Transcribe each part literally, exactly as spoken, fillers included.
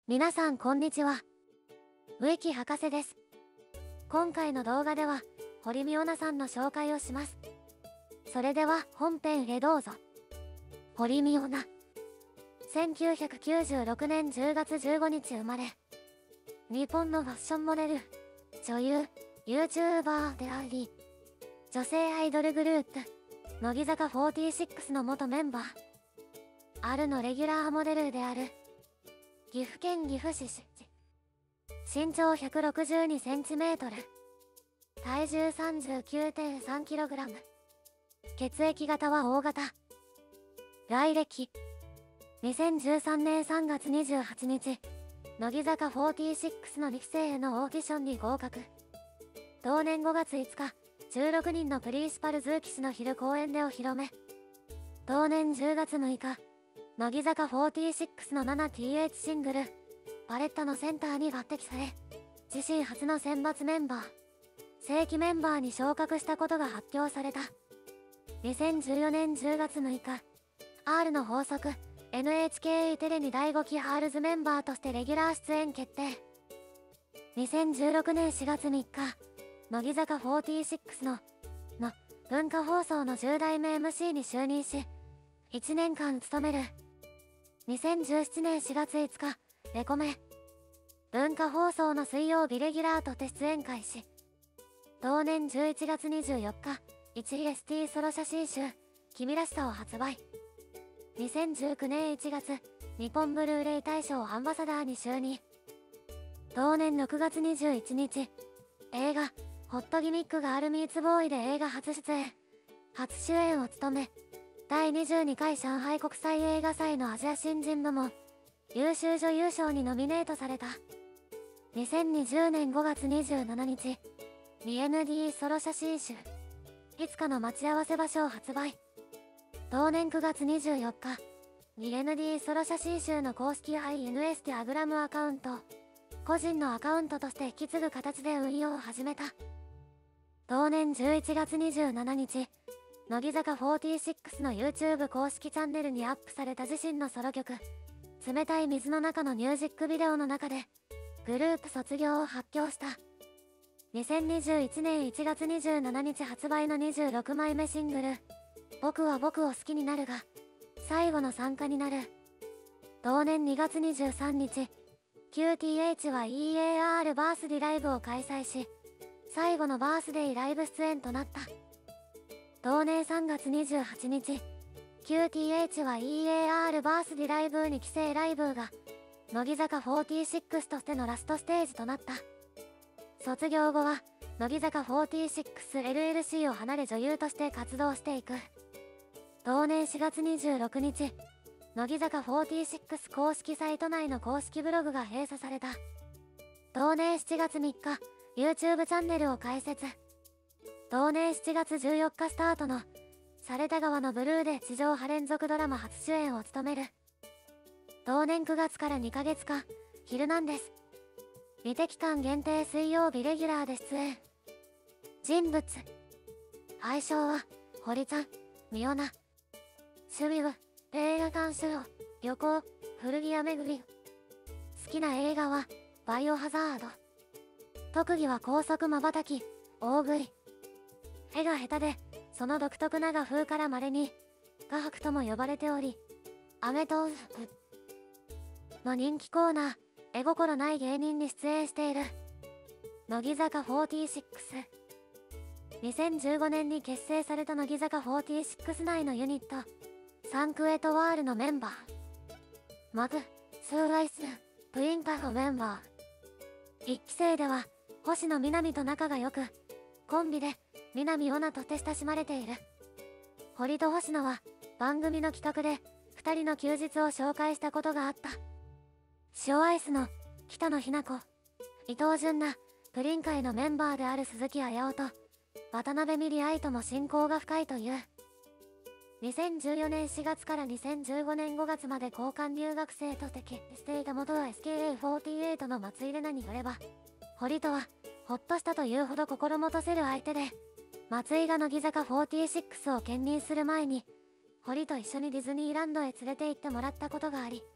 皆さんこんにちは。植木博士です。今回の動画では堀美央奈さんの紹介をします。それでは本編へどうぞ。堀美央奈、せんきゅうひゃくきゅうじゅうろくねんじゅうがつじゅうごにち生まれ、日本のファッションモデル、女優、YouTuber であり、女性アイドルグループ乃木坂フォーティーシックスの元メンバー、あるのレギュラーモデルである岐阜県岐阜市出身、身長 ひゃくろくじゅうにセンチメートル、体重 さんじゅうきゅうてんさんキログラム、血液型は O 型、来歴にせんじゅうさんねんさんがつにじゅうはちにち、乃木坂フォーティーシックスのにきせいへのオーディションに合格。同年ごがついつか、じゅうろくにんのプリンシパルズー騎士の昼公演でお披露目。同年じゅうがつむいか、乃木坂フォーティーシックスの ななティーエイチ シングル、パレットのセンターに抜擢され、自身初の選抜メンバー、正規メンバーに昇格したことが発表された。にせんじゅうよねんじゅうがつむいか、R の法則、エヌエイチケー テレにだいごき R ズメンバーとしてレギュラー出演決定。にせんじゅうろくねんしがつみっか、乃木坂フォーティーシックスの、の文化放送のじゅうだいめ エムシー に就任し、いちねんかん務める。にせんじゅうななねんしがついつか、レコメ。文化放送の水曜日レギュラーとして出演開始。同年じゅういちがつにじゅうよっか、いちエスティー ソロ写真集、君らしさを発売。にせんじゅうきゅうねんいちがつ、日本ブルーレイ大賞アンバサダーに就任。同年ろくがつにじゅういちにち、映画、ホットギミックがあるミーツボーイで映画初出演、初主演を務め、だいにじゅうにかい上海国際映画祭のアジア新人部門、優秀女優賞にノミネートされた。にせんにじゅうねんごがつにじゅうしちにち、ミーエヌディー ソロ写真集、いつかの待ち合わせ場所を発売。同年くがつにじゅうよっか、ミーエヌディー ソロ写真集の公式 アイエヌエス ティアグラムアカウント、個人のアカウントとして引き継ぐ形で運用を始めた。同年じゅういちがつにじゅうしちにち、乃木坂フォーティーシックスの YouTube 公式チャンネルにアップされた自身のソロ曲、冷たい水の中のミュージックビデオの中で、グループ卒業を発表した。にせんにじゅういちねんいちがつにじゅうしちにち発売のにじゅうろくまいめシングル、僕は僕を好きになるが、最後の参加になる。同年にがつにじゅうさんにち、キューティーエイチ は イーエーアール バースディライブを開催し、最後のバースデイライブ出演となった。同年さんがつにじゅうはちにち、キューティーエイチ は イーエーアール バースディライブにきせいライブが、乃木坂フォーティーシックスとしてのラストステージとなった。卒業後は、乃木坂フォーティーシックスエルエルシー を離れ女優として活動していく。同年しがつにじゅうろくにち、乃木坂フォーティーシックス公式サイト内の公式ブログが閉鎖された。同年しちがつみっか、YouTube チャンネルを開設。同年しちがつじゅうよっかスタートの、洒落た川のブルーで地上波連続ドラマ初主演を務める。同年くがつからにかげつかん、ヒルナンデス。未期間限定水曜日レギュラーで出演。人物。愛称は、堀ちゃん、美央奈。趣味は、映画鑑賞、旅行、古着屋巡り。好きな映画は、バイオハザード。特技は高速瞬き、大食い。絵が下手で、その独特な画風から稀に、画伯とも呼ばれており、アメトーークの人気コーナー、絵心ない芸人に出演している。乃木坂フォーティーシックス。にせんじゅうごねんに結成された乃木坂フォーティーシックス内のユニット、サンクエトワールのメンバー。まず、スーライス、プインターのメンバー。いっきせいでは、星野みなみと仲が良く、コンビで、南央奈として親しまれている。堀と星野は、番組の企画で、二人の休日を紹介したことがあった。塩アイスの、北野日向子、伊藤純奈、プリン界のメンバーである鈴木彩音と、渡辺美里愛とも親交が深いという。にせんじゅうよねんしがつからにせんじゅうごねんごがつまで交換留学生として決していた元 エスケーエーフォーティーエイト の松井玲奈によれば、堀とは、ほっとしたというほど心もとせる相手で、松井が乃木坂フォーティーシックスを兼任する前に、堀と一緒にディズニーランドへ連れて行ってもらったことがあり、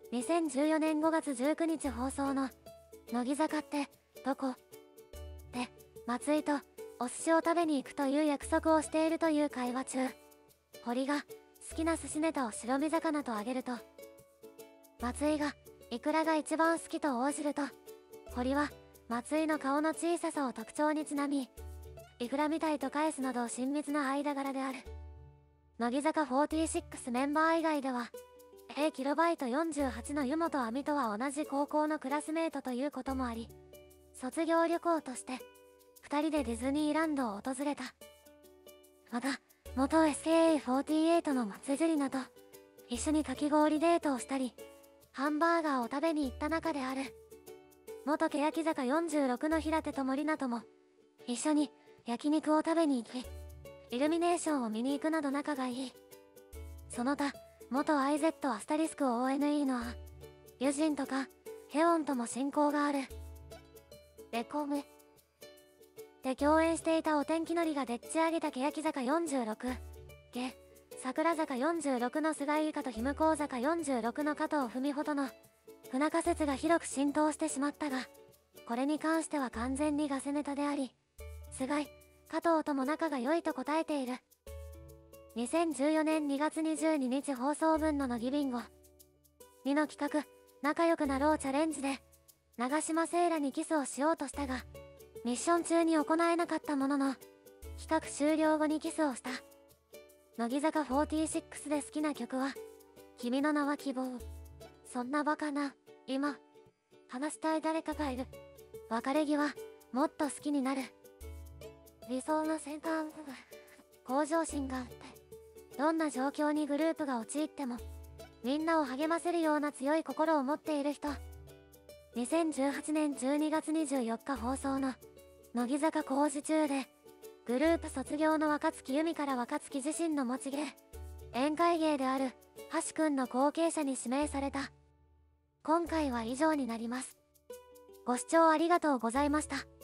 にせんじゅうよねんごがつじゅうくにち放送の「乃木坂ってどこ?」で松井とお寿司を食べに行くという約束をしているという会話中、堀が好きな寿司ネタを白身魚とあげると、松井がイクラが一番好きと応じると、堀は松井の顔の小ささを特徴にちなみ、イクラみたいと返すなど親密な間柄である。乃木坂フォーティーシックスメンバー以外では エーキロバイトよんじゅうはちの湯本亜美とは同じ高校のクラスメートということもあり、卒業旅行としてふたりでディズニーランドを訪れた。また元 エスケーエーフォーティーエイト の松井樹里奈と一緒にかき氷デートをしたり、ハンバーガーを食べに行った仲である。元欅坂よんじゅうろくの平手友梨奈とも一緒に焼肉を食べに行き、イルミネーションを見に行くなど仲がいい。その他元 アイゼット アスタリスク オーエヌイー のあユジンとかヘオンとも親交がある。レコムで共演していたお天気のりがでっち上げた欅坂よんじゅうろく、ゲ桜坂よんじゅうろくの菅井友香と姫高坂よんじゅうろくの加藤文穂との不仲説が広く浸透してしまったが、これに関しては完全にガセネタであり、菅井加藤とも仲が良いと答えている。にせんじゅうよねんにがつにじゅうににち放送分の乃木ビンゴにの企画仲良くなろうチャレンジで長島聖羅にキスをしようとしたが、ミッション中に行えなかったものの企画終了後にキスをした。乃木坂フォーティーシックスで好きな曲は君の名は希望。そんなバカな今話したい誰かがいる。別れ際もっと好きになる。理想の先端部分向上心があって、どんな状況にグループが陥ってもみんなを励ませるような強い心を持っている人。にせんじゅうはちねんじゅうにがつにじゅうよっか放送の乃木坂工事中でグループ卒業の若月由美から若月自身の持ち芸宴会芸である橋くんの後継者に指名された。今回は以上になります。ご視聴ありがとうございました。